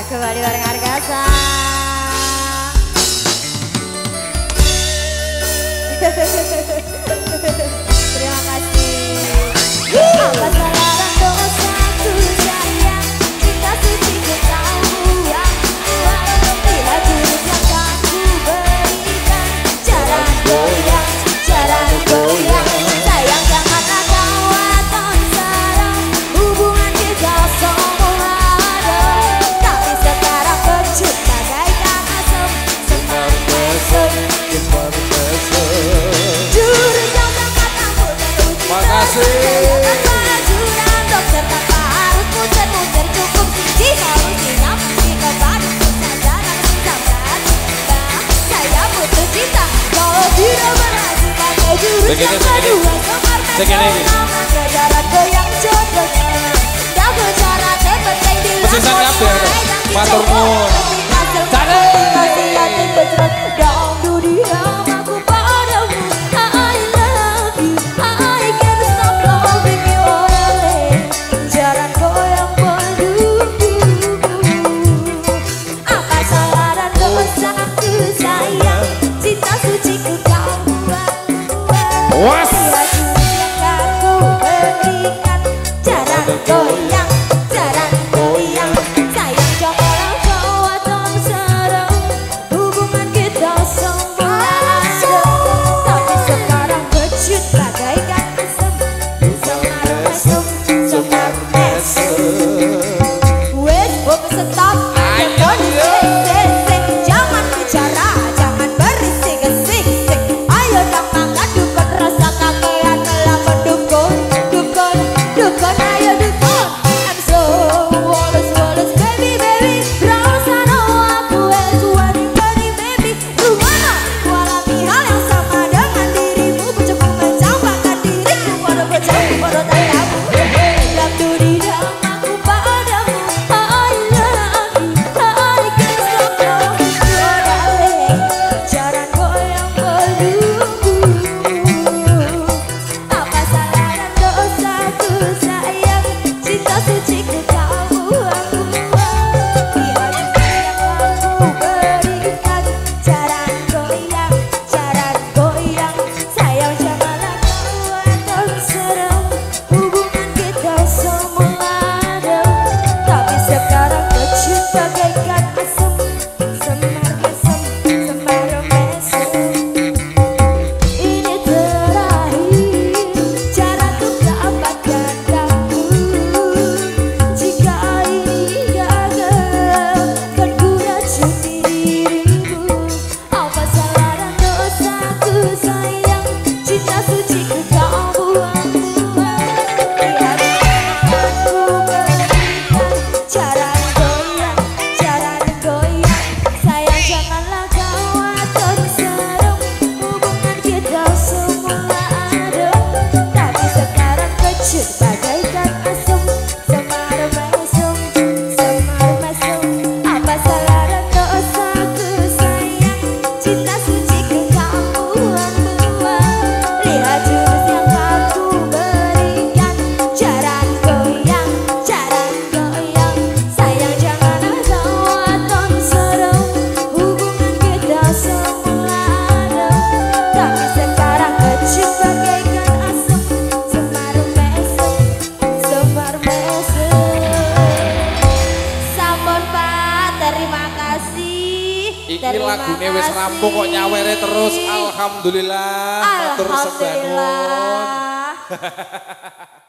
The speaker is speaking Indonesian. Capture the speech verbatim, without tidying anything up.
kembali bareng Argasa. Terima kasih. Apa salah dan dosaku sayang, cinta suci ku tahu buang. Lihat jurus yang kan ku berikan, jalan goyang, jalan goyang. Sayang janganlah kau aton sarang, hubungan kita semua ada. Tapi sekarang kecut bagaikan asap, semar mesem, semar mesem. Jurus yang sangat ampuh teruji. Makasih. Segini, segini, segini. Pesan apa? Matur nuwun. Cari. Was. Jalan goyang, jalan goyang. Sayang janganlah kau aton sarang, hubungan kita semua ada. Tapi sekarang kecut bagaikan asem, semar mesem, semar mesem. Wes, wes stop. Jangan bicara, jangan berisik-isik. Ayo dong mangga dukun rasa kakean telah mendukun, dukun, dukun ayo dukun. I'm so woles woles baby baby, rasa no aku es wani wani baby. Rumana walami hal yang sama dengan dirimu, bujuku mencampakkan diriku pada bocahku pada tandamu. Dalam dunia aku padamu, I love you, I can't stop loving you darling. Jalan goyang berdua. Apa salah dan dosaku sayang, cinta suci ku kau buang-buang. Lihat yang aku berikan, jalan goyang, jalan goyang. Sayang janganlah kau aton serang, hubungan kita semua ada. Tapi sekarang kecut bagaikan asem, semar mesem, semar mesem. Ini terakhir cara untuk dapatkan kamu. Jika ini gagal, kan ku racuni dirimu. Apa salah dan dosaku sayang, cinta suci ku kau buang-buang. Lihat aku berikan, jalan goyang, jalan goyang. Sayang janganlah kau aton sarang, hubungan kita semua ada. Tapi sekarang kecut bagaikan asem, semar mesem, semar mesem. Apa salah dan dosaku sayang, cinta suci ku kau buang-buang. Lihat jurus yang aku berikan, jalan goyang, jalan goyang. Sayang janganlah kau aton sarang, hubungan kita semua ada. Tapi sekarang kecut bagaikan asem, semar mesem, semar mesem. Sampun Pak, terima kasih. Iki Terima lagune wis kasih. rampung kok nyawere terus. Alhamdulillah. Matur sembah nuwun. Alhamdulillah.